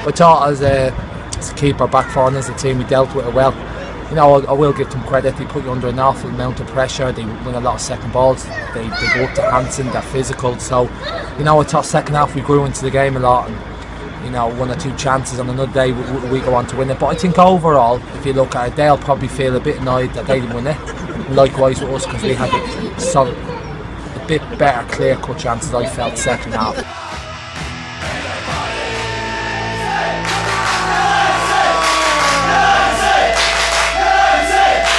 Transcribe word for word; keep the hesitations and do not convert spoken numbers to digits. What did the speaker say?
I thought as a, as a keeper, back four and as a team, we dealt with it well. You know, I, I will give them credit. They put you under an awful amount of pressure. They win a lot of second balls. They, they go up to Hansen. They're physical. So, you know, I thought second half we grew into the game a lot. And, you know, one or two chances on another day we, we go on to win it. But I think overall, if you look at it, they'll probably feel a bit annoyed that they didn't win it. Likewise with us, because we had a, solid, a bit better clear-cut chances, I felt, second half.